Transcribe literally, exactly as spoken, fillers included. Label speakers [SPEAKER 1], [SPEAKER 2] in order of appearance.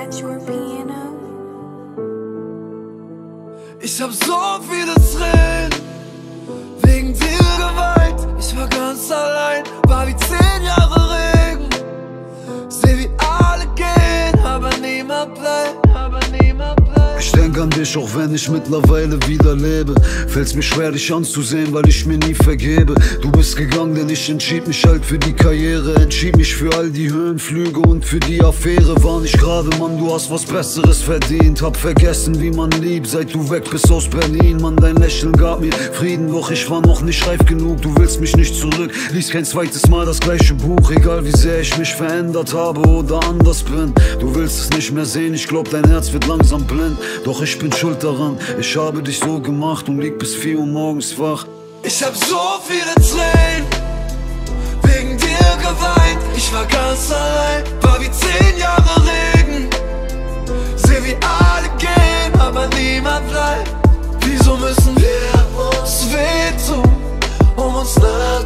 [SPEAKER 1] Ich hab so viele Tränen wegen dir geweint. Ich war ganz allein, war wie zehn Jahre Regen. Seh wie alle gehen, aber niemand bleibt, aber niemand bleibt.
[SPEAKER 2] Ich denk an dich, auch wenn ich mittlerweile wieder lebe. Fällt's mir schwer, dich anzusehen, weil ich mir nie vergebe. Du bist gegangen, denn ich entschied mich halt für die Karriere. Entschied mich für all die Höhenflüge und für die Affäre. War nicht gerade, Mann, du hast was Besseres verdient. Hab vergessen, wie man liebt, seit du weg bist aus Berlin. Mann, dein Lächeln gab mir Frieden, doch ich war noch nicht reif genug. Du willst mich nicht zurück, lies kein zweites Mal das gleiche Buch. Egal wie sehr ich mich verändert habe oder anders bin. Du willst es nicht mehr sehen, ich glaub, dein Herz wird langsam blind. Doch ich bin schuld daran, ich habe dich so gemacht und lieg bis vier Uhr morgens wach.
[SPEAKER 1] Ich hab so viele Tränen wegen dir geweint. Ich war ganz allein, war wie zehn Jahre Regen. Seh wie alle gehen, aber niemand bleibt. Wieso müssen wir uns wehtun, um uns nah